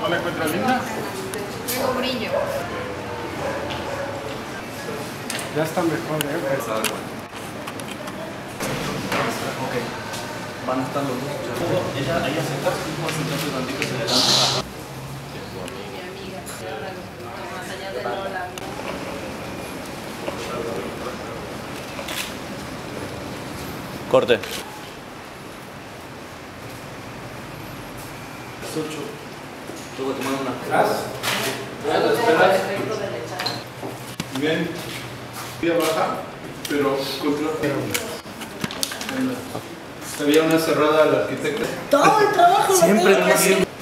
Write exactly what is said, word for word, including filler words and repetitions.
¿No la encuentras linda? Tengo brillo. Ya está mejor, ¿eh? Ok. Van a estar los dos. Ella, ella se casa y puede sentarse tantito hacia adelante. Mi amiga, ahora más allá de Lola. Corte. Las ocho. Tengo que tomar unas clases. Bien. Voy a bajar, pero contra. Había una cerrada al arquitecto. Todo el trabajo lo Siempre tengo que hacer.